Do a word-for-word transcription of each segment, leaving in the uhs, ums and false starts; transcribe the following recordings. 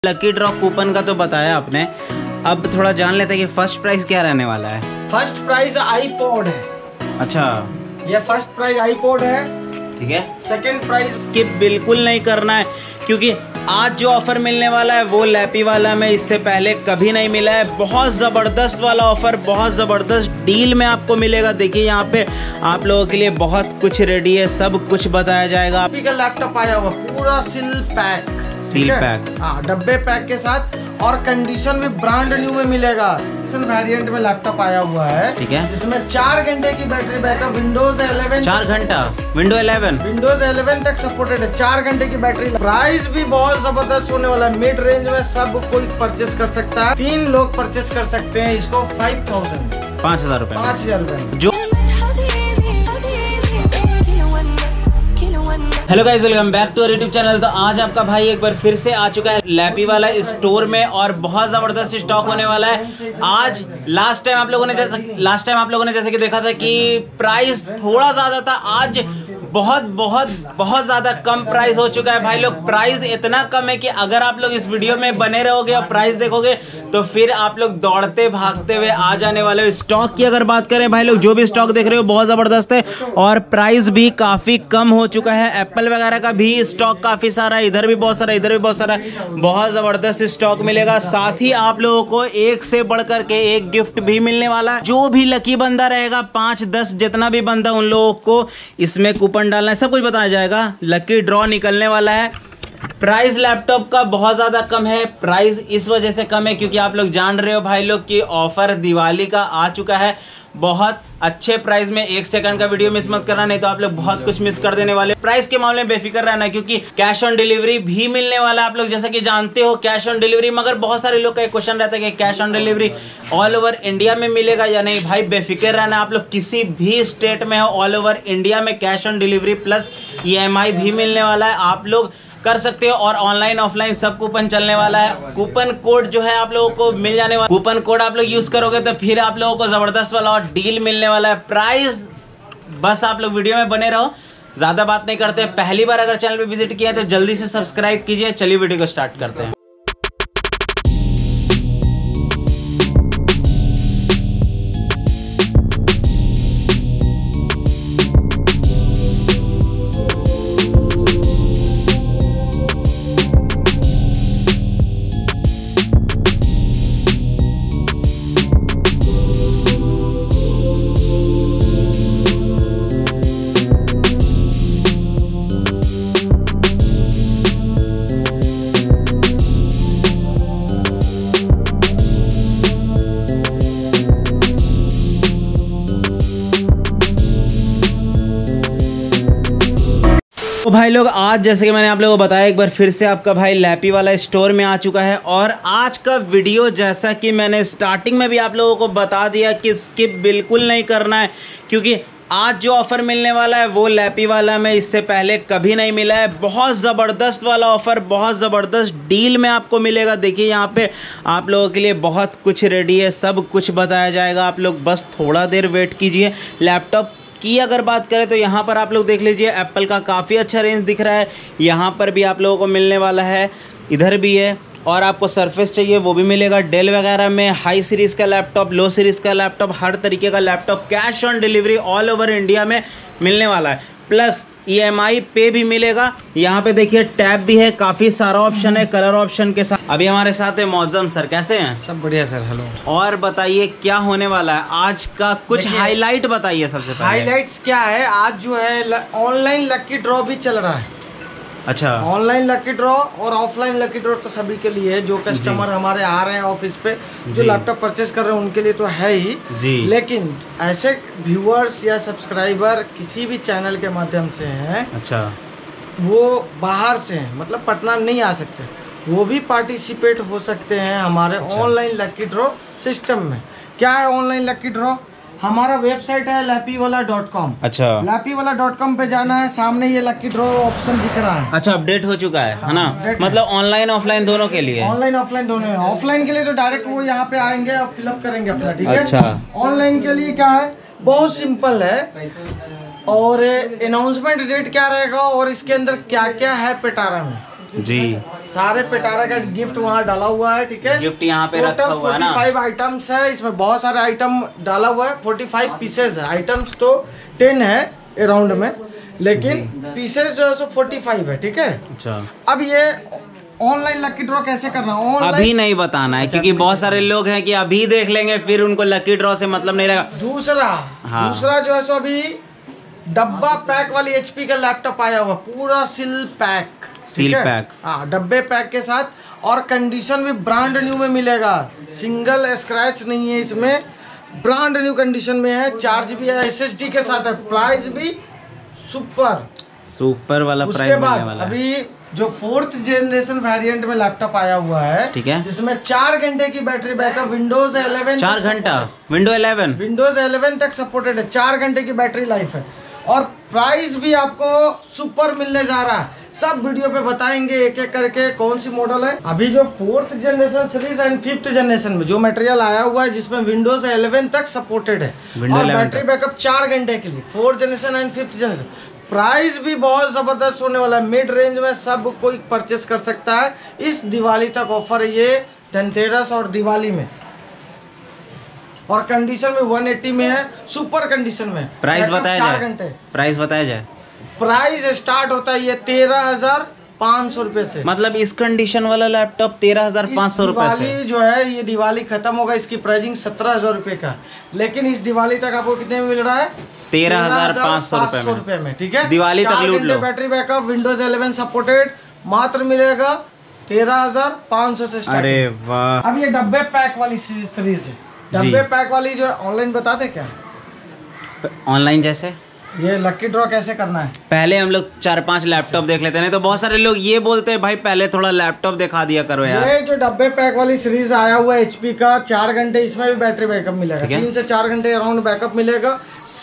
Lucky draw coupon का तो बताया आपने, अब थोड़ा जान लेते हैं कि फर्स्ट प्राइज क्या रहने वाला है। फर्स्ट प्राइज आईपॉड है। अच्छा, ये फर्स्ट प्राइज आईपॉड है। ठीक है। सेकंड प्राइज स्किप बिल्कुल नहीं करना है, क्योंकि आज जो ऑफर मिलने वाला है वो लैपी वाला में इससे पहले कभी नहीं मिला है। बहुत ज़बरदस्त वाला ऑफर, बहुत ज़बरदस्त डील में आपको मिलेगा। देखिए यहाँ पे आप लोगों के लिए बहुत कुछ रेडी है, सब कुछ बताया जाएगा। लैपटॉप आया हुआ पूरा सील पैक, सील पैक, हाँ डब्बे पैक के साथ, और कंडीशन में ब्रांड न्यू में मिलेगा। वेरिएंट में लैपटॉप आया हुआ है, ठीक है। इसमें चार घंटे की बैटरी बैकअप, विंडोज इलेवन चार घंटा विंडो इलेवन विंडोज इलेवन तक सपोर्टेड है। चार घंटे की बैटरी। प्राइस भी बहुत जबरदस्त होने वाला है। मिड रेंज में सब कोई परचेस कर सकता है। तीन लोग परचेस कर सकते हैं इसको। फाइव थाउजेंड पाँच हजार रुपए पाँच हजार रुपए जो। Hello guys, welcome back to YouTube channel. तो आज आपका भाई एक बार फिर से आ चुका है लैपी वाला स्टोर में, और बहुत जबरदस्त स्टॉक होने वाला है आज। लास्ट टाइम आप लोगों ने जैसे लास्ट टाइम आप लोगों ने जैसे कि देखा था कि प्राइस थोड़ा ज्यादा था, आज बहुत बहुत बहुत ज्यादा कम प्राइस हो चुका है भाई लोग। प्राइस इतना कम है कि अगर आप लोग इस वीडियो में बने रहोगे और प्राइस देखोगे तो फिर आप लोग दौड़ते भागते हुए आ जाने वाले हो। स्टॉक की अगर बात करें भाई लोग, जो भी स्टॉक देख रहे हो बहुत जबरदस्त है, और प्राइस भी काफी कम हो चुका है। एप्पल वगैरह का भी स्टॉक काफी सारा है, इधर भी बहुत सारा, इधर भी बहुत सारा, बहुत जबरदस्त स्टॉक मिलेगा। साथ ही आप लोगों को एक से बढ़कर के एक गिफ्ट भी मिलने वाला है। जो भी लकी बंदा रहेगा, पांच दस जितना भी बंदा, उन लोगों को इसमें कूपन डालना है, सब कुछ बताया जाएगा। लकी ड्रॉ निकलने वाला है। प्राइस लैपटॉप का बहुत ज्यादा कम है। प्राइस इस वजह से कम है क्योंकि आप लोग जान रहे हो भाई लोग कि ऑफर दिवाली का आ चुका है। बहुत अच्छे प्राइस में। एक सेकंड का वीडियो मिस मत करना, नहीं तो आप लोग बहुत कुछ मिस कर देने वाले। प्राइस के मामले में बेफिक्र रहना, क्योंकि कैश ऑन डिलीवरी भी मिलने वाला है। आप लोग जैसा कि जानते हो कैश ऑन डिलीवरी, मगर बहुत सारे लोग का एक क्वेश्चन रहता है कि cash on delivery all over India में मिलेगा या नहीं। भाई बेफिक्र रहना, आप लोग किसी भी स्टेट में हो, ऑल ओवर इंडिया में cash on delivery plus E M I भी मिलने वाला है। आप लोग कर सकते हो, और ऑनलाइन ऑफलाइन सब कूपन चलने वाला है। कूपन कोड जो है आप लोगों को मिल जाने वाला। कूपन कोड आप लोग यूज करोगे तो फिर आप लोगों को जबरदस्त वाला और डील मिलने वाला है। प्राइस बस आप लोग वीडियो में बने रहो, ज्यादा बात नहीं करते। पहली बार अगर चैनल पे विजिट किया है तो जल्दी से सब्सक्राइब कीजिए। चलिए वीडियो को स्टार्ट करते हैं। तो भाई लोग आज जैसे कि मैंने आप लोगों को बताया, एक बार फिर से आपका भाई लैपी वाला स्टोर में आ चुका है। और आज का वीडियो जैसा कि मैंने स्टार्टिंग में भी आप लोगों को बता दिया कि स्किप बिल्कुल नहीं करना है, क्योंकि आज जो ऑफ़र मिलने वाला है वो लैपी वाला में इससे पहले कभी नहीं मिला है। बहुत ज़बरदस्त वाला ऑफ़र, बहुत ज़बरदस्त डील में आपको मिलेगा। देखिए यहाँ पे आप लोगों के लिए बहुत कुछ रेडी है, सब कुछ बताया जाएगा। आप लोग बस थोड़ा देर वेट कीजिए। लैपटॉप की अगर बात करें तो यहाँ पर आप लोग देख लीजिए, एप्पल का काफ़ी अच्छा रेंज दिख रहा है। यहाँ पर भी आप लोगों को मिलने वाला है, इधर भी है। और आपको सरफेस चाहिए वो भी मिलेगा। डेल वगैरह में हाई सीरीज़ का लैपटॉप, लो सीरीज़ का लैपटॉप, हर तरीके का laptop cash on delivery all over India में मिलने वाला है। प्लस ई एम आई पे भी मिलेगा। यहाँ पे देखिए टैब भी है, काफ़ी सारा ऑप्शन है कलर ऑप्शन के साथ। अभी हमारे साथ है मौजम सर, कैसे हैं? सब बढ़िया सर। हेलो। और बताइए क्या होने वाला है आज का, कुछ हाईलाइट बताइए सबसे पहले। हाईलाइट्स क्या है? आज जो है ऑनलाइन लकी ड्रॉ भी चल रहा है। अच्छा, ऑनलाइन लकी ड्रॉ और ऑफलाइन लकी ड्रॉ तो सभी के लिए है। जो कस्टमर हमारे आ रहे हैं ऑफिस पे, जो लैपटॉप परचेस कर रहे हैं उनके लिए तो है ही जी। लेकिन ऐसे व्यूअर्स या सब्सक्राइबर किसी भी चैनल के माध्यम से हैं, अच्छा, वो बाहर से हैं, मतलब पटना नहीं आ सकते, वो भी पार्टिसिपेट हो सकते हैं हमारे ऑनलाइन लकी ड्रॉ सिस्टम में। क्या है ऑनलाइन लकी ड्रॉ? हमारा वेबसाइट है लैपी वाला डॉट कॉम। अच्छा, लैपी वाला डॉट कॉम पे जाना है, सामने ये लकी ड्रॉ ऑप्शन दिख रहा है। अच्छा, अपडेट हो चुका है, है ना? मतलब ऑनलाइन ऑफलाइन दोनों के लिए? ऑनलाइन ऑफलाइन दोनों। ऑफलाइन के लिए तो डायरेक्ट वो यहाँ पे आएंगे और फिलअप करेंगे अपना, ठीक है। अच्छा, ऑनलाइन के लिए क्या है, बहुत सिंपल है। और अनाउंसमेंट डेट क्या रहेगा और इसके अंदर क्या क्या है पिटारा में, जी। सारे पेटारा का गिफ्ट वहाँ डाला हुआ है, ठीक है। गिफ्ट यहाँ पे रखा हुआ है ना। पैंतालीस आइटम्स है, इसमें बहुत सारे आइटम डाला हुआ है। पैंतालीस पीसेस है, आइटम्स तो दस है अराउंड में, लेकिन पीसेस जो है सो पैंतालीस है, ठीक है। अच्छा, अब ये ऑनलाइन लकी ड्रॉ कैसे करना है? अभी नहीं बताना है, क्योंकि बहुत सारे लोग हैं कि अभी देख लेंगे, फिर उनको लकी ड्रॉ से मतलब नहीं रहेगा। दूसरा हाँ। दूसरा जो है सो अभी डब्बा पैक वाली एचपी का लैपटॉप आया हुआ, पूरा सील पैक, सील पैक, हाँ डब्बे पैक के साथ, और कंडीशन भी ब्रांड न्यू में मिलेगा, सिंगल स्क्रैच नहीं है इसमें, ब्रांड न्यू कंडीशन में है। चार जीबी एस एस डी के साथ है, प्राइस भी सुपर सुपर वाला प्राइस मिलने वाला है। अभी जो फोर्थ जनरेशन वेरिएंट में लैपटॉप आया हुआ है, ठीक है, जिसमें चार घंटे की बैटरी बैकअप, विंडोज इलेवन चार घंटा विंडो इलेवन विंडोज इलेवन तक सपोर्टेड है, चार घंटे की बैटरी लाइफ है, और प्राइस भी आपको सुपर मिलने जा रहा है। सब वीडियो पे बताएंगे एक एक करके कौन सी मॉडल है। अभी जो fourth generation series and fifth generation में जो मटेरियल आया हुआ है, जिसमें विंडोज इलेवन तक सपोर्टेड है, और बैटरी बैकअप चार घंटे के लिए, fourth generation and fifth generation. Price भी बहुत जबरदस्त होने वाला है, मिड रेंज में सब कोई परचेस कर सकता है। इस दिवाली तक ऑफर है ये, धनतेरस और दिवाली में, और कंडीशन में एक सौ अस्सी में है, सुपर कंडीशन में। प्राइस बताया चार जाए, घंटे प्राइस बताया जाए। प्राइस स्टार्ट होता है ये तेरह हजार पाँच सौ रुपए से। मतलब इस कंडीशन वाला लैपटॉप तेरह हजार पाँच सौ रुपए से जो है, ये दिवाली खत्म होगा, इसकी प्राइसिंग सत्रह हजार रुपए का, लेकिन इस दिवाली तक आपको कितने में मिल रहा है? तेरह हजार पाँच सौ रुपए में, ठीक है। दिवाली तक लूट लो। Battery backup, Windows eleven supported, मात्र मिलेगा तेरह हजार पाँच सौ से स्टार्ट। अरे वाह। अब ये डब्बे पैक वाली सीरीज है, डब्बे पैक वाली जो ऑनलाइन बता दे क्या? ऑनलाइन जैसे ये लकी ड्रॉ कैसे करना है? पहले हम लोग चार पांच लैपटॉप देख लेते हैं, नहीं तो बहुत सारे लोग ये बोलते हैं भाई पहले थोड़ा लैपटॉप दिखा दिया करो यार। ये जो डब्बे पैक वाली सीरीज आया हुआ है एचपी का, चार घंटे इसमें भी बैटरी बैकअप मिलेगा, तीन से चार घंटे अराउंड बैकअप मिलेगा,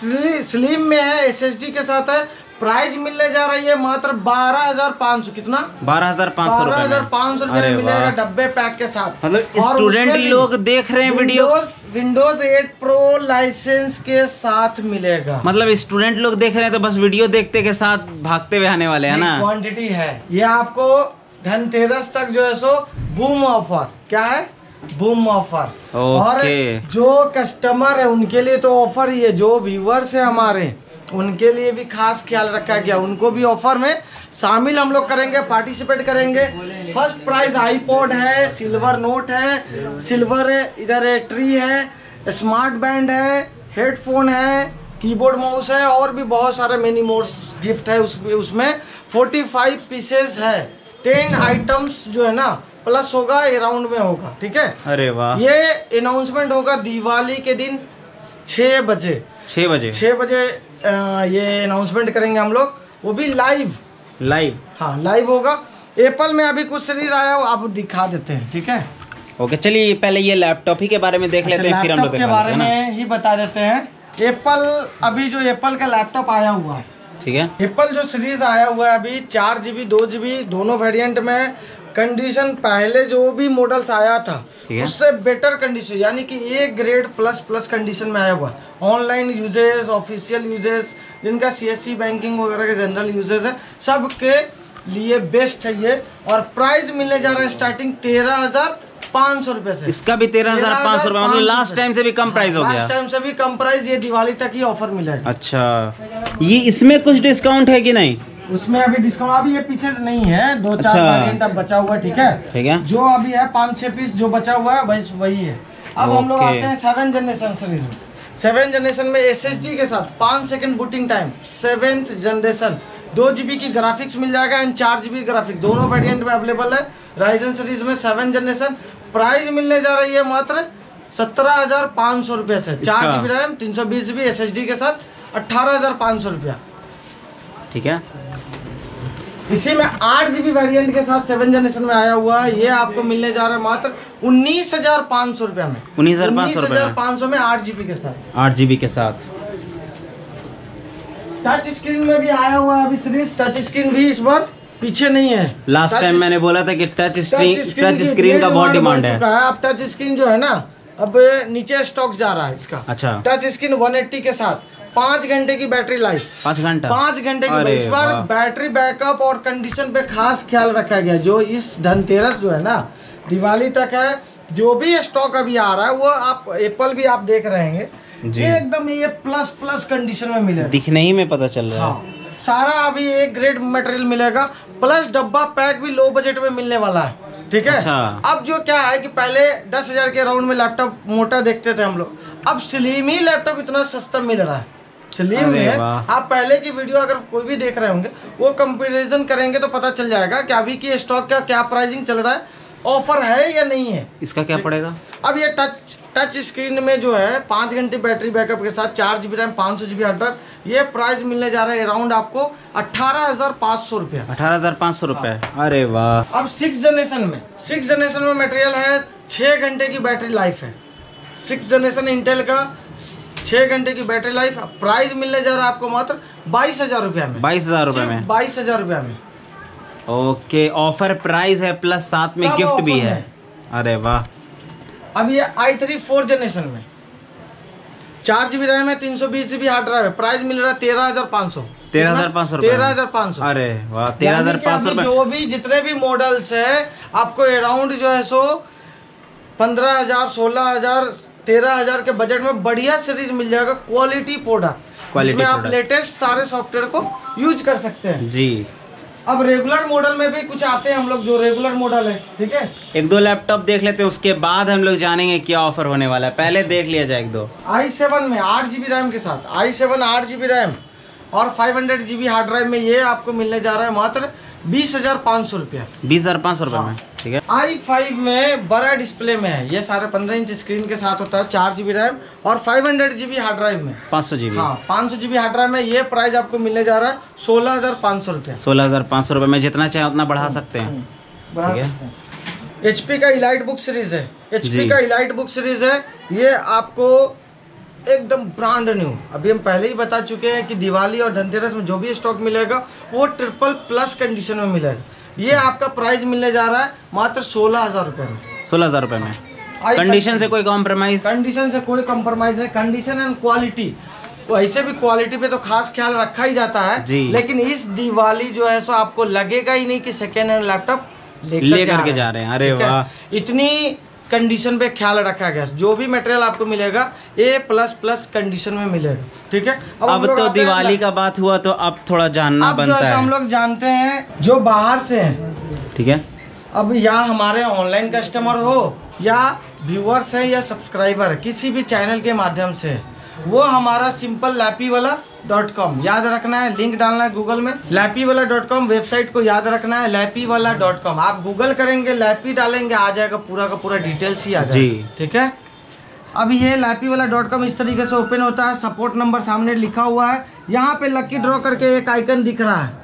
स्लिम में है, एसएसडी के साथ है। प्राइस मिलने जा रही है मात्र बारह हजार पाँच सौ, कितना? बारह हजार पाँच सौ बारह हजार पाँच सौ रुपए मिलेगा डब्बे पैक के साथ। मतलब स्टूडेंट लोग देख रहे हैं video, Windows eight pro licence के साथ मिलेगा। मतलब स्टूडेंट लोग देख रहे हैं तो बस वीडियो देखते के साथ भागते हुए आने वाले हैं ना। क्वांटिटी है ये, आपको धनतेरस तक जो है सो बूम ऑफर, क्या है? Boom offer. और जो कस्टमर है उनके लिए तो ऑफर ही है, जो व्यूअर्स है हमारे उनके लिए भी खास ख्याल रखा गया, उनको भी ऑफर में शामिल हम लोग करेंगे, पार्टिसिपेट करेंगे। फर्स्ट प्राइज आईपॉड है, सिल्वर नोट है, सिल्वर है, इधर है ट्री है, स्मार्ट बैंड है, हेडफोन है, कीबोर्ड माउस है, और भी बहुत सारे मिनी मोर्स गिफ्ट है उस, उसमें पैंतालीस पीसेस है, टेन आइटम्स जो है ना प्लस होगा, अराउंड में होगा, ठीक है। अरे वाह। ये अनाउंसमेंट होगा दिवाली के दिन छह बजे छह बजे छह बजे आ, ये अनाउंसमेंट करेंगे हम लोग, वो भी लाइव लाइव हाँ लाइव होगा। एप्पल में अभी कुछ सीरीज आया हो, आप दिखा देते हैं, ठीक है। ओके चलिए पहले ये लैपटॉप ही के बारे में देख अच्छा, लेते हैं, फिर हम लोग के बारे में ही बता देते हैं। एप्पल अभी जो एप्पल का लैपटॉप आया हुआ है, ठीक है, एप्पल जो सीरीज आया हुआ है अभी चार जीबी दो जीबी दोनों वेरिएंट में, कंडीशन पहले जो भी मॉडल्स आया था उससे बेटर कंडीशन, यानी कि एक ग्रेड प्लस प्लस कंडीशन में आया हुआ है। ऑनलाइन यूजेस, ऑफिशियल यूजेस, जिनका सीएससी बैंकिंग वगैरह के जनरल यूजेस है, सबके लिए बेस्ट है ये। और प्राइस मिलने जा रहा है स्टार्टिंग तेरह हजार पाँच सौ रुपए से। इसका भी तेरह हजार पाँच सौ रुपए, मतलब लास्ट टाइम से भी कम प्राइस हो गया। लास्ट टाइम से भी कम प्राइस, ये दिवाली तक ही ऑफर मिलेगा। अच्छा, ये इसमें कुछ डिस्काउंट है कि नहीं? उसमें अभी डिस्काउंट, अभी ये पीसेस नहीं है, दो चार वेरिएंट अब बचा हुआ है, ठीक है ठीक है। जो अभी है पाँच छह पीस जो बचा हुआ है वही वही है। अब हम लोग आते हैं सेवन जनरेशन सीरीज में। सेवन जनरेशन में एसएसडी के साथ पाँच second booting time, seventh generation, दो जीबी की ग्राफिक्स मिल जाएगा एंड चार जीबी ग्राफिक्स, दोनों वेरिएंट में अवेलेबल है। राइजन सीरीज में सेवन जनरेशन, प्राइस मिलने जा रही है मात्र सत्रह हजार पाँच सौ रुपये से, चार जीबी रैम, तीन सौ बीस जीबी एस एस डी के साथ अट्ठारह हजार पाँच सौ रुपया, ठीक है। इसी में आठ जीबी वेरिएंट के साथ सेवन जनरेशन में आया हुआ है, ये आपको मिलने जा रहा है मात्र उन्नीस हजार पाँच सौ रुपया में, उन्नीस हजार पाँच सौ रुपया पाँच सौ में आठ जीबी के साथ, आठ जीबी के साथ। टच स्क्रीन में भी आया हुआ है अभी सीरीज, टच स्क्रीन भी इस बार पीछे नहीं है। लास्ट टाइम मैंने बोला था कि टच स्क्रीन टच स्क्रीन का बहुत डिमांड है। अब टच स्क्रीन जो है ना, अब नीचे स्टॉक जा रहा है इसका। अच्छा, टच स्क्रीन एक सौ अस्सी के साथ पाँच घंटे की बैटरी लाइफ, पाँच घंटा पाँच घंटे की। इस बार बैटरी बैकअप और कंडीशन पे खास ख्याल रखा गया। जो इस धनतेरस जो है ना, दिवाली तक है, जो भी स्टॉक अभी आ रहा है वो आप एप्पल भी आप देख रहे हैं एकदम ये प्लस प्लस कंडीशन में मिलेगा, दिखने ही में पता चल रहा है। हाँ, सारा अभी एक ग्रेड मटेरियल मिलेगा, प्लस डब्बा पैक भी लो बजट में मिलने वाला है, ठीक है। अच्छा। अब जो क्या है कि पहले दस हजार के राउंड में लैपटॉप मोटा देखते थे हम लोग, अब स्लिम ही लैपटॉप इतना सस्ता मिल रहा है। स्लिम में आप पहले की वीडियो अगर कोई भी देख रहे होंगे वो कंपैरिजन करेंगे तो पता चल जाएगा कि अभी की स्टॉक का क्या प्राइसिंग चल रहा है, ऑफर है या नहीं है। इसका क्या पड़ेगा? अब ये टच टच स्क्रीन में जो है पाँच घंटे बैटरी बैकअप के साथ चार जीबी रैम पाँच सौ जीबी हार्ड ड्राइव, ये प्राइस मिलने जा रहा है अराउंड आपको अठारह हजार पाँच सौ रुपया। अठारह हजार पाँच सौ रुपये। अरे वाह। अब सिक्स जनरेशन में सिक्स जनरेशन में मटेरियल है, छः घंटे की बैटरी लाइफ है। सिक्स जनरेशन इंटेल का छः घंटे की बैटरी लाइफ, प्राइस मिलने जा रहा है आपको मात्र बाईस हजार रुपया में। बाईस हजार रुपये में बाईस हजार रुपया में। ओके, ऑफर प्राइस है प्लस साथ में गिफ्ट भी है। अरे वाह। अब ये आई थ्री फोर जनरेशन में चार जीबी रैम है, तीन सौ बीस जीबी हार्ड ड्राइव है, प्राइस मिल रहा है तेरह हजार पाँच सौ। तेरह हजार पाँच सौ तेरह हजार पाँच सौ। अरे वाह, तेरह हजार पाँच सौ। जो भी जितने भी मॉडल्स है आपको अराउंड जो है सो पंद्रह हजार सोलह हजार तेरह हजार के बजट में बढ़िया सीरीज मिल जाएगा, क्वालिटी प्रोडक्ट, जिसमें आप लेटेस्ट सारे सॉफ्टवेयर को यूज कर सकते हैं जी। अब रेगुलर मॉडल में भी कुछ आते हैं हम लोग, जो रेगुलर मॉडल है, ठीक है। एक दो लैपटॉप देख लेते हैं, उसके बाद हम लोग जानेंगे क्या ऑफर होने वाला है। पहले देख लिया जाए एक दो। आई सेवन में आठ जीबी रैम के साथ, आई सेवन आठ जीबी रैम और five hundred GB hard drive में ये आपको मिलने जा रहा है मात्र बीस हजार पाँच सौ रुपया। बीस हजार पाँच सौ रुपये में, ठीक है। आई फाइव में बड़ा डिस्प्ले में है, ये सारे पंद्रह इंच स्क्रीन के साथ होता है, चार जीबी रैम और five hundred GB hard drive में, पाँच सौ जीबी। हाँ, पाँच सौ जीबी हार्ड ड्राइव में ये प्राइस आपको मिलने जा रहा है सोलह हजार पाँच सौ रुपया। सोलह हजार पाँच सौ रुपये में जितना चाहे उतना बढ़ा सकते हैं, ठीक है। एचपी का इलाइट बुक सीरीज है, एचपी का इलाइट बुक सीरीज है, ये आपको एकदम ब्रांड न्यू, अभी हम पहले ही बता चुके हैं कि दिवाली और धनतेरस में जो भी स्टॉक मिलेगा वो ट्रिपल प्लस कंडीशन में मिलेगा। ये आपका प्राइस मिलने जा रहा है मात्र सोलह हजार रुपए में। सोलह हजार रुपए में कंडीशन से कोई कॉम्प्रोमाइज? कंडीशन से कोई कॉम्प्रोमाइज नहीं। कंडीशन एंड क्वालिटी, वैसे भी क्वालिटी पे तो खास ख्याल रखा ही जाता है जी। लेकिन इस दिवाली जो है सो आपको लगेगा ही नहीं कि सेकेंड हैंड लैपटॉप लेकर के जा रहे हैं। अरे वाह, इतनी कंडीशन पे ख्याल रखा गया। जो भी मटेरियल आपको मिलेगा ए प्लस प्लस कंडीशन में मिलेगा, ठीक है। अब, अब तो दिवाली का बात हुआ तो अब थोड़ा जानना बनता है। हम लोग जानते हैं जो बाहर से हैं, ठीक है। अब या हमारे ऑनलाइन कस्टमर हो या व्यूअर्स है या सब्सक्राइबर है, किसी भी चैनल के माध्यम से, वो हमारा सिंपल लैपी वाला डॉट कॉम याद रखना है, लिंक डालना है गूगल में, लैपी वाला डॉट कॉम वेबसाइट को याद रखना है, लैपी वाला डॉट कॉम। आप गूगल करेंगे, लैपी डालेंगे, आ जाएगा पूरा का पूरा डिटेल्स ही आ जाएगा, ठीक है। अब ये लैपी वाला डॉट कॉम इस तरीके से ओपन होता है, सपोर्ट नंबर सामने लिखा हुआ है, यहाँ पे लकी ड्रॉ करके एक आइकन दिख रहा है,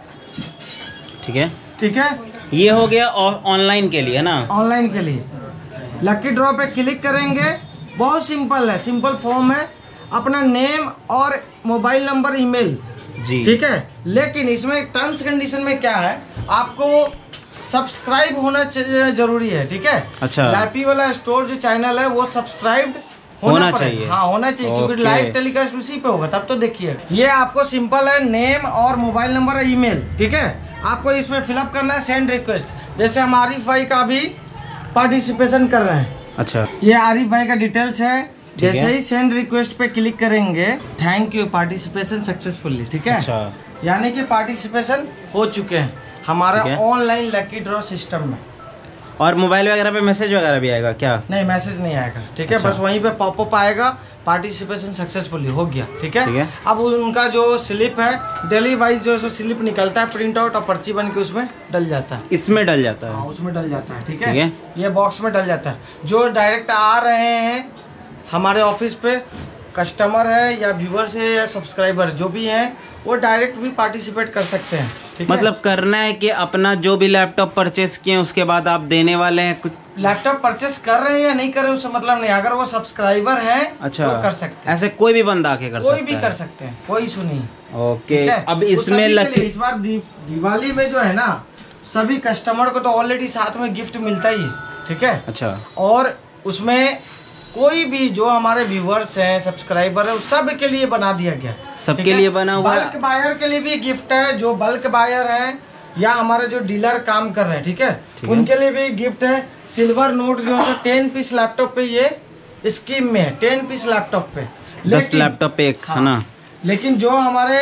ठीक है, ठीक है। ये हो गया ऑनलाइन के लिए ना, ऑनलाइन के लिए लकी ड्रॉ पे क्लिक करेंगे, बहुत सिंपल है, सिंपल फॉर्म है, अपना नेम और मोबाइल नंबर, ईमेल जी, ठीक है। लेकिन इसमें टर्म्स कंडीशन में क्या है, आपको सब्सक्राइब होना जरूरी है, ठीक है। अच्छा, लैपी वाला स्टोर जो चैनल है वो सब्सक्राइब्ड होना, होना चाहिए, हाँ होना चाहिए, क्योंकि लाइव टेलीकास्ट उसी पे होगा, तब तो देखिए। ये आपको सिंपल है, नेम और मोबाइल नंबर और ईमेल, ठीक है। आपको इसमें फिलअप करना है सेंड रिक्वेस्ट, जैसे हम आरिफ भाई का भी पार्टिसिपेशन कर रहे हैं। अच्छा, ये आरिफ भाई का डिटेल्स है, जैसे ही सेंड रिक्वेस्ट पे क्लिक करेंगे, थैंक यू पार्टिसिपेशन सक्सेसफुली, ठीक है। अच्छा, यानी कि पार्टिसिपेशन हो चुके हैं हमारा ऑनलाइन लकी ड्रॉ सिस्टम में। और मोबाइल वगैरह पे मैसेज वगैरह भी आएगा क्या? नहीं, मैसेज नहीं आएगा, ठीक है। अच्छा। बस वहीं पे पॉपअप आएगा, पार्टिसिपेशन सक्सेसफुली हो गया, ठीक है, ठीक है। अब उनका जो स्लिप है डेली वाइज जो है स्लिप निकलता है प्रिंट आउट, और पर्ची बन के उसमें डल जाता है, इसमें डल जाता है, उसमें डल जाता है, ठीक है। ये बॉक्स में डल जाता है। जो डायरेक्ट आ रहे हैं हमारे ऑफिस पे, कस्टमर है या व्यूअर्स है या सब्सक्राइबर जो भी हैं, वो डायरेक्ट भी पार्टिसिपेट कर सकते हैं, ठीक है। मतलब करना है कि अपना जो भी लैपटॉप परचेस किए उसके बाद आप देने वाले हैं कुछ? लैपटॉप परचेस कर रहे हैं या नहीं कर रहे हैं उससे मतलब नहीं, अगर वो सब्सक्राइबर है अच्छा तो कर सकते हैं। ऐसे कोई भी बंदा आके कर कोई सकता भी कर सकते हैं, कोई इशू नहीं। ओके, अब इसमें लकी इस बार दिवाली में जो है ना, सभी कस्टमर को तो ऑलरेडी साथ में गिफ्ट मिलता ही है, ठीक है। अच्छा, और उसमें कोई भी जो हमारे व्यूअर्स हैं, सब्सक्राइबर है, सब के लिए बना दिया गया। सबके लिए बना हुआ है। बल्क बायर के लिए भी गिफ्ट है, जो बल्क बायर है या हमारे जो डीलर काम कर रहे हैं, ठीक है, उनके लिए भी गिफ्ट है। सिल्वर नोट जो है टेन पीस लैपटॉप पे ये स्कीम में है, टेन पीस लैपटॉप पे, दस लैपटॉप पे एक, है ना। लेकिन जो हमारे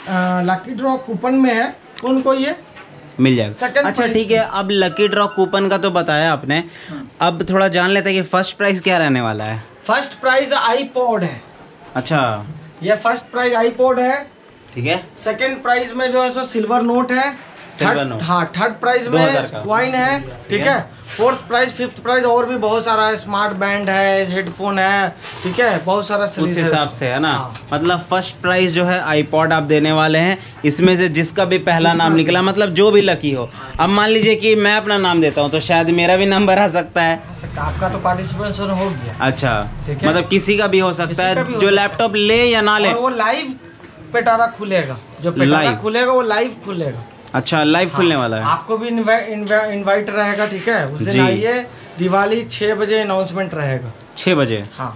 लकी ड्रॉ कूपन में है उनको ये मिल जाएगा। अच्छा ठीक है, अब लकी ड्रॉ कूपन का तो बताया आपने, अब थोड़ा जान लेते हैं कि फर्स्ट प्राइज क्या रहने वाला है। फर्स्ट प्राइज आईपॉड है। अच्छा, ये फर्स्ट प्राइज आईपॉड है, ठीक है। सेकंड प्राइज में जो है सो सिल्वर नोट है, थर्ड हाँ थर्ड प्राइज में कॉइन है, ठीक है। फोर्थ प्राइज, फिफ्थ प्राइज और भी बहुत सारा है, स्मार्ट बैंड है, हेडफोन है, ठीक है, बहुत सारा उस हिसाब से है ना। हाँ। मतलब फर्स्ट प्राइज जो है आईपॉड आप देने वाले हैं, इसमें से जिसका भी पहला नाम निकला, मतलब जो भी लकी हो। अब मान लीजिए कि मैं अपना नाम देता हूँ तो शायद मेरा भी नंबर आ सकता है। आपका तो पार्टिसिपेशन हो गया। अच्छा, मतलब किसी का भी हो सकता है जो लैपटॉप ले या ना ले। वो लाइव पेटारा खुलेगा, जो पेटारा खुलेगा वो लाइव खुलेगा। अच्छा, लाइव खुलने वाला है। आपको भी इनवाइट रहेगा, ठीक है। उस दिन आइए, दिवाली छह बजे अनाउंसमेंट रहेगा, छह बजे। हाँ,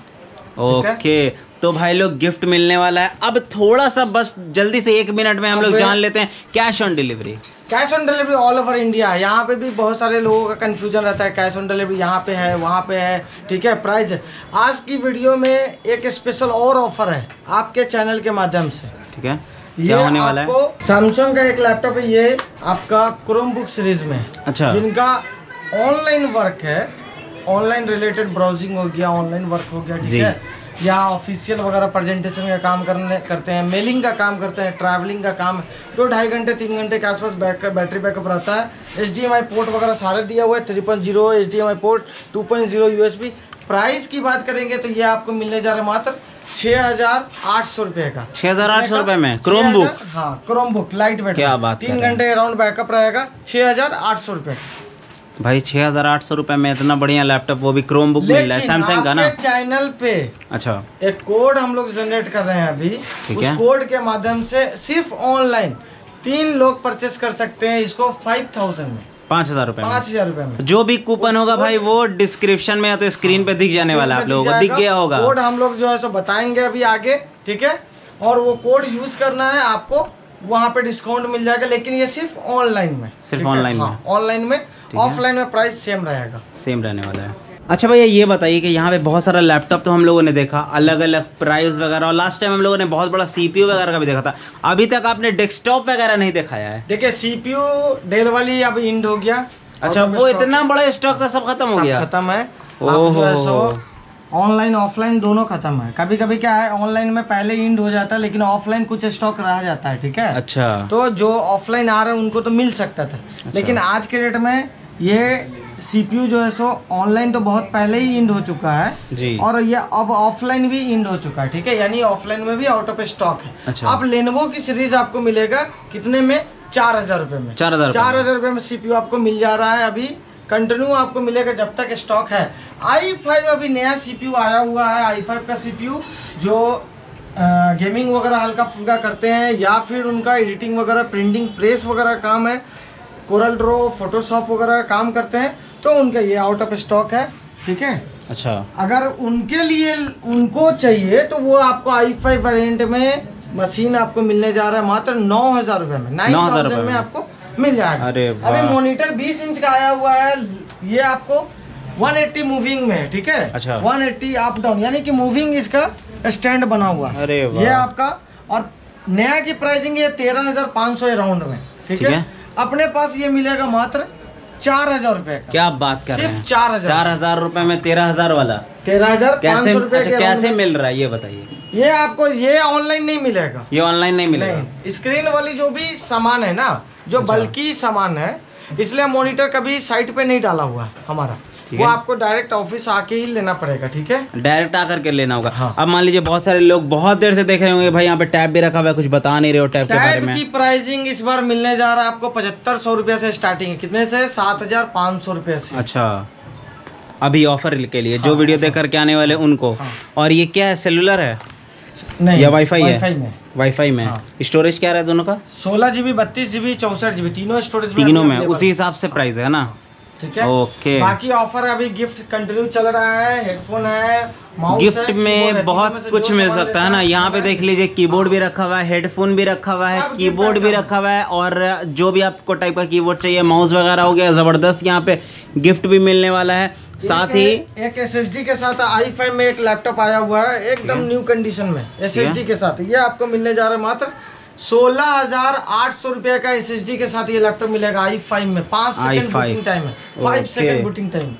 ओके। तो भाई लोग गिफ्ट मिलने वाला है। अब थोड़ा सा बस जल्दी से एक मिनट में हम लोग जान लेते हैं cash on delivery. Cash on delivery all over India. यहाँ पे भी बहुत सारे लोगों का कंफ्यूजन रहता है, कैश ऑन डिलीवरी यहाँ पे है, वहाँ पे है, ठीक है। प्राइस आज की वीडियो में एक स्पेशल और ऑफर है आपके चैनल के माध्यम से, ठीक है। क्या होने वाला है? सैमसंग का एक लैपटॉप है, ये आपका क्रोमबुक सीरीज में। अच्छा, जिनका ऑनलाइन वर्क है, ऑनलाइन रिलेटेड ब्राउजिंग हो गया, ऑनलाइन वर्क हो गया, ठीक है, या ऑफिशियल वगैरह प्रेजेंटेशन का काम करने करते हैं, मेलिंग का काम करते हैं, ट्रैवलिंग का काम, दो ढाई घंटे तीन घंटे के आसपास बैठ बैटरी बैकअप रहता है। H D M I port वगैरह सारे दिया हुआ है, three point zero H D M I port, two point zero U S B. Price की बात करेंगे तो ये आपको मिलने जा रहा है मात्र छह हजार आठ सौ रुपए का। छह हजार आठ सौ रुपए में क्रोम बुक। हाँ, क्रोम बुक लाइट वेट, क्या बात, तीन घंटे अराउंड बैकअप रहेगा, छह हजार आठ सौ रुपए। भाई छह हजार आठ सौ रुपए में इतना बढ़िया लैपटॉप, वो भी क्रोम बुक मिल रहा है सैमसंग का ना। चैनल पे अच्छा एक कोड हम लोग जनरेट कर रहे हैं अभी, ठीक है। उस कोड के माध्यम से सिर्फ ऑनलाइन तीन लोग परचेस कर सकते हैं इसको फाइव थाउजेंड में, पाँच हजार रुपए पाँच हजार रुपए में। जो भी कूपन होगा भाई वो डिस्क्रिप्शन में या तो स्क्रीन पे दिख जाने वाला है, आप लोगों को दिख गया होगा। कोड हम लोग जो है सो बताएंगे अभी आगे, ठीक है। और वो कोड यूज करना है आपको, वहाँ पे डिस्काउंट मिल जाएगा, लेकिन ये सिर्फ ऑनलाइन में, सिर्फ ऑनलाइन में, ऑनलाइन में। ऑफलाइन में प्राइस सेम रहेगा, सेम रहने वाला है। अच्छा भैया ये बताइए कि यहाँ पे बहुत सारा लैपटॉप तो हम लोगों ने देखा, अलग अलग प्राइस वगैरह, और लास्ट टाइम हम लोगों ने बहुत बड़ा सीपीयू वगैरह का भी देखा था। अभी तक आपने डेस्कटॉप वगैरह नहीं दिखाया है। देखिए सीपीयू डेल वाली अब इंड हो गया। अच्छा, वो इतना बड़ा स्टॉक था, सब खत्म हो गया, खत्म है। ओहो, ऑनलाइन ऑफलाइन दोनों खत्म है। कभी कभी क्या है, ऑनलाइन में पहले इंड हो जाता है, लेकिन ऑफलाइन कुछ स्टॉक रह जाता है, ठीक है। अच्छा, तो जो ऑफलाइन आ रहे हैं उनको तो मिल सकता था। अच्छा। लेकिन आज के डेट में ये सीपीयू जो है सो ऑनलाइन तो बहुत पहले ही इंड हो चुका है जी, और ये अब ऑफलाइन भी इंड हो चुका है, ठीक है। यानी ऑफलाइन में भी आउट ऑफ स्टॉक है। अच्छा। अब लेनोवो की सीरीज आपको मिलेगा कितने में, चार हजार रुपए में। चार हजार चार हजार रुपए में सीपीयू आपको मिल जा रहा है, अभी कंटिन्यू आपको मिलेगा जब तक स्टॉक है। आई फाइव अभी नया सीपीयू आया हुआ है, आई फाइव का सीपीयू जो गेमिंग वगैरह हल्का फुल्का करते हैं, या फिर उनका एडिटिंग वगैरह, प्रिंटिंग प्रेस वगैरह काम है, कोरल ड्रॉ, फोटोशॉप वगैरह काम करते हैं, तो उनका ये आउट ऑफ स्टॉक है, ठीक है। अच्छा, अगर उनके लिए उनको चाहिए तो वो आपको आई फाइव वेरिएंट में मशीन आपको मिलने जा रहा है मात्र नौ हजार रुपए में, नाइन थाउजेंड में आपको मिल जाएगा। अरे अभी मॉनिटर बीस इंच का आया हुआ है, ये आपको वन एट्टी मूविंग में, ठीक है। अच्छा, वन एट्टी अप डाउन, यानी कि मूविंग इसका स्टैंड बना हुआ है। अरे ये आपका, और नया की प्राइसिंग ये तेरह हजार पाँच सौ राउंड में, ठीक है। अपने पास ये मिलेगा मात्र चार हजार रूपए। क्या बात कर रहे हैं, सिर्फ चार हजार चार हजार रूपए में तेरह हजार वाला, तेरह हजार कैसे, अच्छा, कैसे मिल रहा है ये बताइए। ये आपको ये ऑनलाइन नहीं मिलेगा, ये ऑनलाइन नहीं मिलेगा। स्क्रीन वाली जो भी सामान है ना, जो अच्छा। बल्कि सामान है, इसलिए मॉनिटर कभी साइट पे नहीं डाला हुआ है हमारा, वो आपको डायरेक्ट ऑफिस आके ही लेना पड़ेगा, ठीक है। डायरेक्ट आकर के लेना होगा। हाँ। अब मान लीजिए बहुत सारे लोग बहुत देर से देख रहे होंगे, भाई यहाँ पे टैब भी रखा हुआ है, कुछ बता नहीं रहे हो टैब के बारे में। की प्राइसिंग इस बार मिलने जा रहा है आपको पचहत्तर सौ रुपए से स्टार्टिंग है, कितने से, सात हजार पाँच सौ रुपए से। अच्छा, अभी ऑफर के लिए जो वीडियो देख करके आने वाले उनको। और ये क्या है, सेलुलर है नहीं या वाईफाई है? वाईफाई में। स्टोरेज क्या है दोनों का? सोलह जीबी, बत्तीस जीबी, चौसठ जीबी, तीनों स्टोरेज तीनों में उसी हिसाब से प्राइस है ना, ठीक है। ओके, बाकी ऑफर अभी गिफ्ट कंटिन्यू चल रहा है, हेडफोन है, गिफ्ट में बहुत कुछ मिल सकता है ना। यहाँ पे देख लीजिए कीबोर्ड भी रखा हुआ है, हेडफोन भी रखा हुआ है, कीबोर्ड भी रखा हुआ है, और जो भी आपको टाइप का कीबोर्ड चाहिए, माउस वगैरह हो गया, जबरदस्त यहाँ पे गिफ्ट भी मिलने वाला है। साथ ही एक एसएसडी के साथ आई फाइव में एक लैपटॉप आया हुआ है एकदम न्यू कंडीशन में एसएसडी के साथ। ये आपको मिलने जा रहा है मात्र सोलह हजार आठ सौ रुपए का एसएसडी के साथ ये लैपटॉप मिलेगा आई फाइव में। पाँच सेकंड बूटिंग टाइम है, फाइव सेकंड बूटिंग टाइम।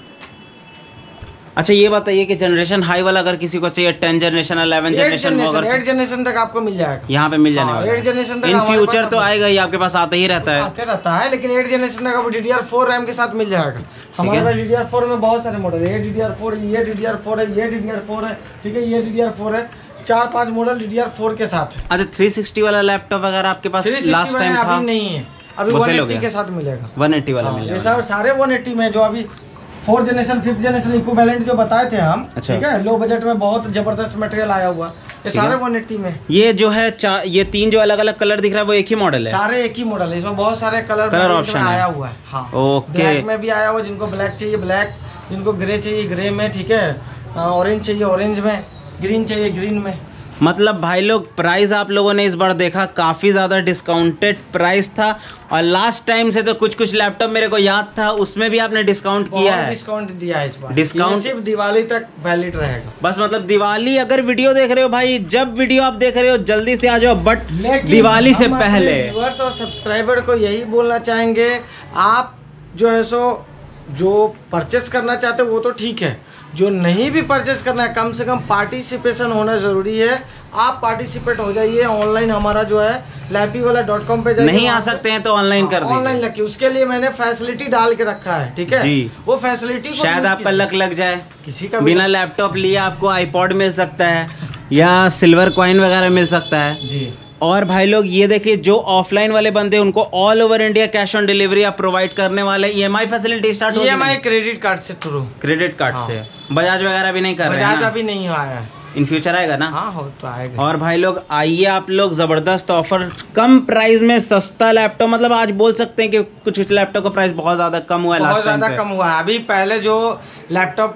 अच्छा ये बताइए कि जनरेशन हाई वाला अगर किसी को चाहिए, ten generation, eleven generation, eight generation तक आपको मिल जाएगा, यहाँ पे मिल जाने वाला है। एट जनरेशन तक इन फ्यूचर तो आएगा ही, आपके पास आते ही रहता है, आते रहता है, लेकिन एट जनरेशन तक D D R four RAM के साथ मिल जाएगा। हमारे पास डी डी आर फोर में बहुत सारे मॉडल है, ये डी डी आर फोर, ये डी डी आर फोर है, ये डी डी आर फोर है, ठीक है, ये डी डी आर फोर है, चार पांच model D D R four के साथ है। अच्छा थ्री सिक्सटी वाला लैपटॉप अगर आपके पास लास्ट टाइम था, अभी नहीं है, अभी वन एटी के साथ मिलेगा, वन एटी वाला मिलेगा। ये सब सारे वन एटी में जो अभी fourth generation fifth generation equivalent जो बताए थे हम, अच्छा। ठीक है, लो बजट में बहुत जबरदस्त मटेरियल आया हुआ, ये सारे वन एटी में। ये जो है ये तीन जो अलग अलग कलर दिख रहा है वो एक ही मॉडल है, सारे एक ही मॉडल है, इसमें बहुत सारे कलर कलर ऑप्शन आया हुआ है। हाँ, ओके, ब्लैक में भी आया हुआ, जिनको ब्लैक चाहिए ब्लैक, जिनको ग्रे चाहिए ग्रे में, ठीक है, ऑरेंज चाहिए ऑरेंज में, ग्रीन चाहिए ग्रीन में। मतलब भाई लोग प्राइस आप लोगों ने इस बार देखा काफ़ी ज़्यादा डिस्काउंटेड प्राइस था, और लास्ट टाइम से तो कुछ कुछ लैपटॉप मेरे को याद था उसमें भी आपने डिस्काउंट किया है, डिस्काउंट दिया है इस बार। डिस्काउंट सिर्फ दिवाली तक वैलिड रहेगा, बस। मतलब दिवाली अगर वीडियो देख रहे हो भाई, जब वीडियो आप देख रहे हो जल्दी से आ जाओ, बट दिवाली से पहले व्यूअर्स और सब्सक्राइबर को यही बोलना चाहेंगे, आप जो है सो जो परचेस करना चाहते हो वो तो ठीक है, जो नहीं भी परचेस करना है कम से कम पार्टिसिपेशन होना जरूरी है। आप पार्टिसिपेट हो जाइए, ऑनलाइन हमारा जो है लैपी वाला डॉट कॉम पे नहीं आ सकते हैं तो ऑनलाइन कर दीजिए, ऑनलाइन लगे, उसके लिए मैंने फैसिलिटी डाल के रखा है, ठीक है जी। वो फैसिलिटी शायद आपका लक लग जाए, किसी का बिना लैपटॉप लिए आपको आईपॉड मिल सकता है या सिल्वर कॉइन वगैरह मिल सकता है जी। और भाई लोग ये देखिए, जो ऑफलाइन वाले बंदे उनको all over India cash on delivery आप प्रोवाइड करने वाले, ईएमआई फैसिलिटी स्टार्ट हो, ईएमआई क्रेडिट कार्ड से थ्रू, क्रेडिट कार्ड से, बजाज वगैरह भी नहीं कर रहे हैं, बजाज अभी नहीं आया है, इन फ्यूचर आएगा ना। हाँ हो तो आएगा। और भाई लोग आइए, आप लोग जबरदस्त ऑफर, कम प्राइस में सस्ता लैपटॉप, मतलब आज बोल सकते हैं कि कुछ कुछ लैपटॉप का प्राइस बहुत ज्यादा कम हुआ है, बहुत ज्यादा कम हुआ है। अभी पहले जो लैपटॉप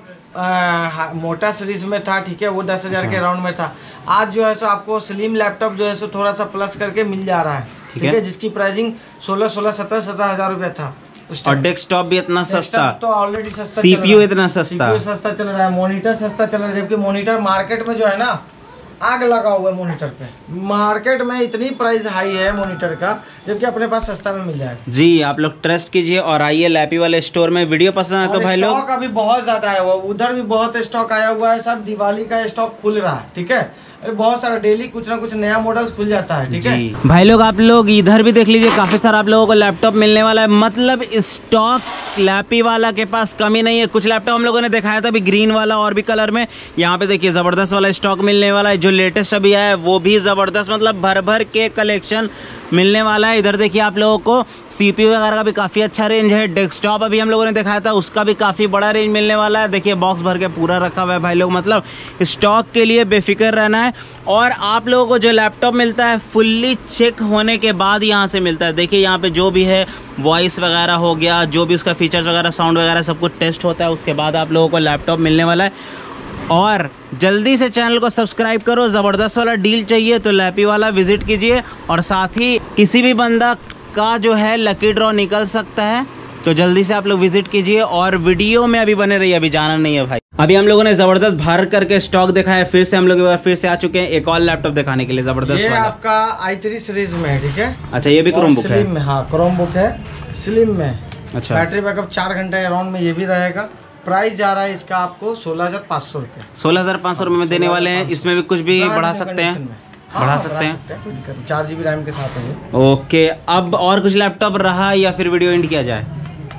मोटा सीरीज में था, ठीक है, वो दस हजार के राउंड में था, आज जो है सो आपको स्लिम लैपटॉप जो है सो थोड़ा सा प्लस करके मिल जा रहा है, ठीक है, जिसकी प्राइसिंग सोलह सोलह सत्रह सत्रह हजार रुपया था, और डेस्कटॉप भी इतना सस्ता, तो ऑलरेडी सस्ता, सीपीयू इतना सस्ता, सीपीयू सस्ता चल रहा है, मॉनिटर सस्ता चल रहा है, जबकि मॉनिटर मार्केट में जो है ना आग लगा हुआ है मॉनिटर पे, मार्केट में इतनी प्राइस हाई है मॉनिटर का, जबकि अपने पास सस्ता में मिल जाएगा जी। आप लोग ट्रस्ट कीजिए और आइए लैपी वाले स्टोर में। वीडियो पसंद है तो भाई लोग, स्टॉक अभी बहुत ज्यादा आया हुआ है, उधर भी बहुत स्टॉक आया हुआ है, सब दिवाली का स्टॉक खुल रहा है, ठीक है, बहुत सारा डेली कुछ ना कुछ नया मॉडल्स खुल जाता है, ठीक है भाई लोग। आप लोग इधर भी देख लीजिए, काफी सारा आप लोगों को लैपटॉप मिलने वाला है, मतलब स्टॉक लैपी वाला के पास कमी नहीं है। कुछ लैपटॉप हम लोगों ने दिखाया था अभी ग्रीन वाला और भी कलर में, यहाँ पे देखिए जबरदस्त वाला स्टॉक मिलने वाला है, जो लेटेस्ट अभी आया है वो भी जबरदस्त, मतलब भर भर के कलेक्शन मिलने वाला है। इधर देखिए आप लोगों को सीपीयू वगैरह का भी काफ़ी अच्छा रेंज है, डेस्कटॉप अभी हम लोगों ने दिखाया था उसका भी काफ़ी बड़ा रेंज मिलने वाला है। देखिए बॉक्स भर के पूरा रखा हुआ है भाई लोग, मतलब स्टॉक के लिए बेफिक्र रहना है। और आप लोगों को जो लैपटॉप मिलता है फुल्ली चेक होने के बाद यहाँ से मिलता है। देखिए यहाँ पे जो भी है वॉइस वगैरह हो गया, जो भी उसका फीचर्स वगैरह साउंड वगैरह सब कुछ टेस्ट होता है, उसके बाद आप लोगों को लैपटॉप मिलने वाला है। और जल्दी से चैनल को सब्सक्राइब करो, ज़बरदस्त वाला डील चाहिए तो लैपी वाला विजिट कीजिए। और साथ ही किसी भी बंदा का जो है लकी ड्रॉ निकल सकता है, तो जल्दी से आप लोग विजिट कीजिए और वीडियो में अभी बने रहिए, अभी जाना नहीं है भाई। अभी हम लोगों ने ज़बरदस्त भर करके स्टॉक दिखाया, फिर से हम लोग फिर से आ चुके हैं एक और लैपटॉप दिखाने के लिए ज़बरदस्त। ये आपका आई थ्री सीरीज में है, ठीक है। अच्छा ये भी क्रोम बुक है? में, हाँ क्रोम बुक है, स्लिम में। अच्छा, बैटरी बैकअप चार घंटे अराउंड में ये भी रहेगा। प्राइस जा रहा है इसका आपको सोलह हजार पाँच सौ रुपये सोलह हजार पाँच सौ रुपये में देने वाले हैं। इसमें भी कुछ भी बढ़ा सकते हैं, बढ़ा सकते हैं, चार जीबी रैम के साथ है। ओके, अब और कुछ लैपटॉप रहा या फिर वीडियो एंड किया जाए?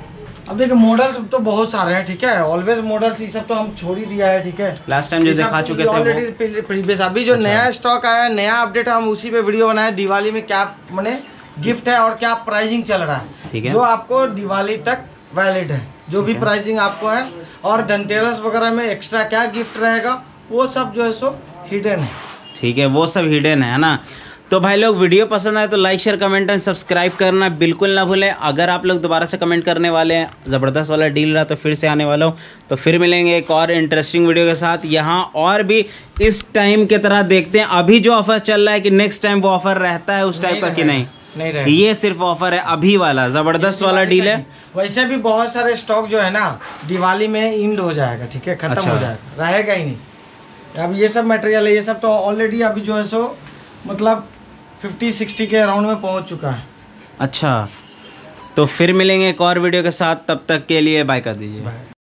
अब देखिए मॉडल्स तो बहुत सारे हैं, ठीक है, ऑलवेज मॉडल्स ये सब तो हम छोड़ ही दिया है, ठीक है। लास्ट टाइम जो दिखा चुके थे ऑलरेडी प्रीवियस। अभी जो अच्छा। नया स्टॉक आया, नया अपडेट, हम उसी पे वीडियो बनाए। दिवाली में क्या मैंने गिफ्ट है और क्या प्राइसिंग चल रहा है, ठीक है, जो आपको दिवाली तक वैलिड है, जो भी प्राइसिंग आपको है। और धनतेरस वगैरह में एक्स्ट्रा क्या गिफ्ट रहेगा वो सब जो है सो हिडन है, ठीक है, वो सब हिडन है ना। तो भाई लोग वीडियो पसंद आए तो like share comment and subscribe करना बिल्कुल ना भूलें। अगर आप लोग दोबारा से कमेंट करने वाले हैं ज़बरदस्त वाला डील रहा तो फिर से आने वाला हूँ, तो फिर मिलेंगे एक और इंटरेस्टिंग वीडियो के साथ। यहाँ और भी इस टाइम की तरह देखते हैं अभी जो ऑफर चल रहा है कि नेक्स्ट टाइम वो ऑफर रहता है उस टाइप का कि नहीं, नहीं रहे। ये सिर्फ ऑफर है अभी वाला, ज़बरदस्त वाला डील है। वैसे भी बहुत सारे स्टॉक जो है ना दिवाली में इंड हो जाएगा, ठीक है, खत्म अच्छा। हो जाएगा, रहेगा ही नहीं। अब ये सब मटेरियल है, ये सब तो ऑलरेडी अभी जो है सो मतलब फिफ्टी सिक्सटी के अराउंड में पहुंच चुका है। अच्छा, तो फिर मिलेंगे एक और वीडियो के साथ, तब तक के लिए बाय कर दीजिए।